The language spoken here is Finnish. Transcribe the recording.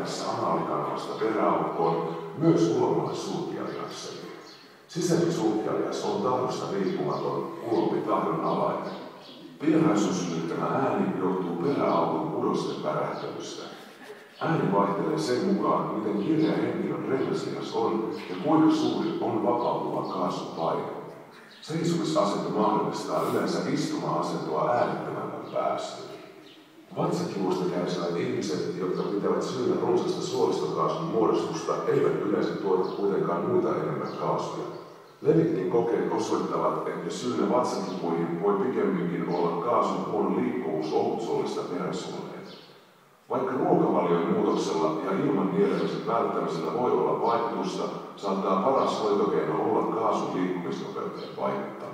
päädyttäessä anaalikanavasta peräaukkoon myös ulomalle suupialihakselle. Sisäinen suupialihas on tahdosta riippumaton, ulompi tahdon alainen. Pielhäisyn synnyttämä ääni johtuu peräaukon kudosten värähtelystä. Ääni vaihtelee sen mukaan, miten kireä henkilön rengaslihas on ja kuinka suuri on vapautuva kaasun paine. Seisomisasento mahdollistaa yleensä istuma-asentoa äänettömämmän päästön. Vatsakivusta kärsivät ihmiset, jotka pitävät syynä runsasta suolistokaasun muodostusta, eivät yleensä tuota kuitenkaan muita enemmän kaasuja. Levittin kokeet osoittavat, että syynä vatsakipuihin voi pikemminkin olla kaasun huono liikkuvuus ohutsuolista peräsuoneen. Vaikka ruokavalion muutoksella ja ilman nielemisen välttämisellä voi olla vaikutusta, saattaa paras hoitokeino olla kaasun liikkumisnopeuteen vaikuttaminen.